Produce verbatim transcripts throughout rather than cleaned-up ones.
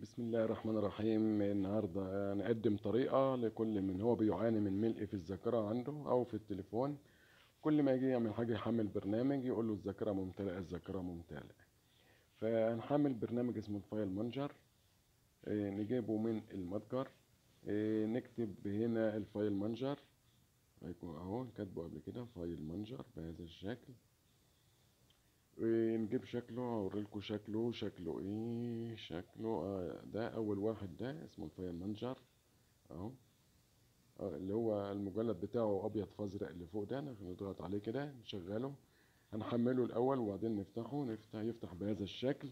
بسم الله الرحمن الرحيم. النهاردة نقدم طريقة لكل من هو بيعاني من ملء في الذاكرة عنده أو في التليفون. كل ما يجي يعمل حاجة يحمل برنامج يقول له الذاكرة ممتلئة الذاكرة ممتلئة. فهنحمل برنامج اسمه الفايل مانجر. إيه، نجيبه من المتجر. إيه، نكتب هنا الفايل مانجر، هيكون اهو كاتبه قبل كده فايل مانجر بهذا الشكل. نجيب شكله، هوريلكوا شكله شكله ايه شكله. آه ده اول واحد، ده اسمه الفايل مانجر اهو. آه اللي هو المجلد بتاعه ابيض فازرق اللي فوق ده، نضغط عليه كده نشغله. هنحمله الاول وبعدين نفتحه، نفتح يفتح بهذا الشكل.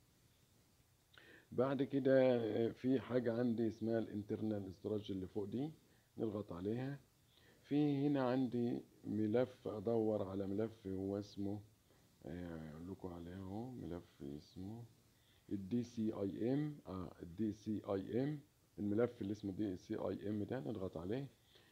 بعد كده في حاجة عندي اسمها الانترنال استراج اللي فوق دي، نضغط عليها. في هنا عندي ملف، ادور على ملف هو اسمه، اقول لكم عليه اهو، ملف اسمه الدي سي اي ام. اه الدي سي اي ام، الملف اللي اسمه دي سي اي ام ده نضغط عليه.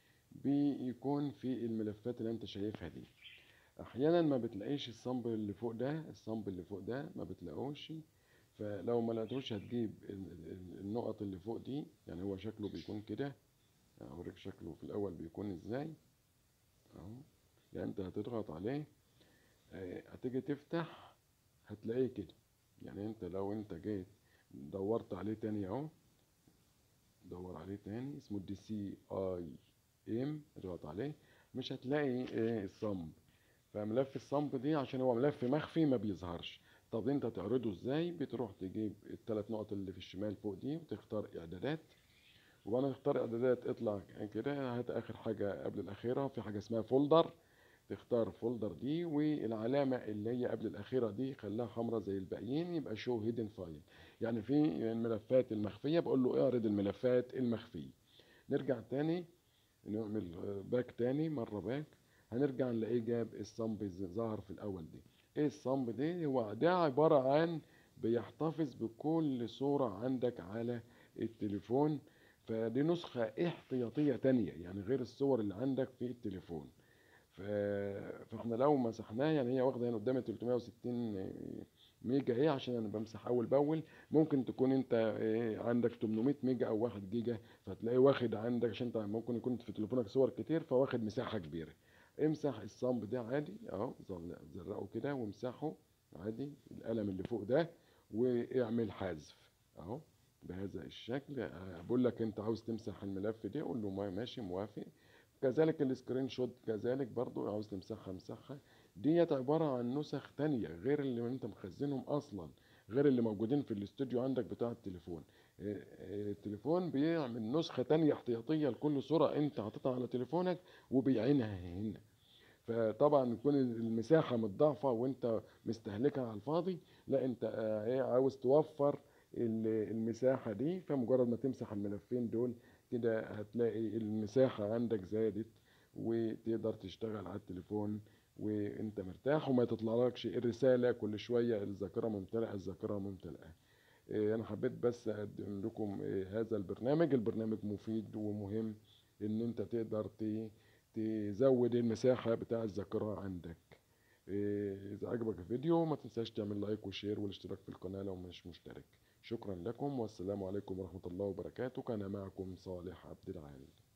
بيكون في الملفات اللي انت شايفها دي. احيانا ما بتلاقيش الصمب اللي فوق ده، الصمب اللي فوق ده ما بتلاقوش. فلو ما لقيتوش هتجيب النقط اللي فوق دي، يعني هو شكله بيكون كده. اوريك شكله في الاول بيكون ازاي اهو. يعني انت هتضغط عليه، هتيجي تفتح هتلاقيه كده. يعني انت لو انت جيت دورت عليه تاني اهو، دور عليه تاني اسمه دي سي اي ام، اضغط عليه مش هتلاقي ايه الصمب. فملف الصمب دي عشان هو ملف مخفي ما بيظهرش. طب انت تعرضه ازاي؟ بتروح تجيب الثلاث نقط اللي في الشمال فوق دي وتختار اعدادات، وانا اختار اعدادات اطلع كده، هات اخر حاجه قبل الاخيره، في حاجه اسمها فولدر. تختار فولدر دي، والعلامة اللي هي قبل الأخيرة دي خليها حمراء زي الباقيين، يبقى شو هيدن فايل. يعني في الملفات المخفية بقول له اعرض الملفات المخفية. نرجع تاني، نعمل باك تاني مرة باك. هنرجع نلاقيه جاب الصمب ظهر في الأول دي. ايه الصمب دي؟ هو ده عبارة عن بيحتفظ بكل صورة عندك على التليفون. فدي نسخة احتياطية تانية، يعني غير الصور اللي عندك في التليفون. فاحنا لو مسحناه، يعني هي واخده هنا قدامي ثلاثمائة وستين ميجا ايه، عشان انا بمسح اول باول. ممكن تكون انت إيه عندك ثمانمائة ميجا او واحد جيجا، فتلاقيه واخد عندك، عشان انت ممكن يكون في تليفونك صور كتير فواخد مساحه كبيره. امسح الصمب ده عادي اهو، زرقه كده وامسحه عادي، القلم اللي فوق ده، واعمل حذف اهو بهذا الشكل. بقول لك انت عاوز تمسح الملف ده، قول له ماشي موافق. كذلك السكرين شوت، كذلك برضو عاوز تمسحها مسحها. ديت عبارة عن نسخ تانية غير اللي انت مخزنهم اصلا، غير اللي موجودين في الاستوديو عندك بتاع التليفون. إيه، إيه، التليفون بيعمل نسخة تانية احتياطية لكل صورة انت حاططها على تليفونك وبيعينها هنا. فطبعا تكون المساحة متضاعفة وانت مستهلكها على الفاضي، لا انت آه، ايه عاوز توفر ال- المساحة دي. فمجرد ما تمسح الملفين دول كده هتلاقي المساحة عندك زادت، وتقدر تشتغل على التليفون وانت مرتاح، وما تطلعلكش الرسالة كل شوية الذاكرة ممتلئة الذاكرة ممتلئة. إيه، انا حبيت بس اقدم لكم إيه، هذا البرنامج. البرنامج مفيد ومهم ان انت تقدر ت- تزود المساحة بتاع الذاكرة عندك. إيه، اذا عجبك الفيديو ما تنساش تعمل لايك وشير والاشتراك في القناة لو مش مشترك. شكرا لكم والسلام عليكم ورحمة الله وبركاته. كان معكم صالح عبد العال.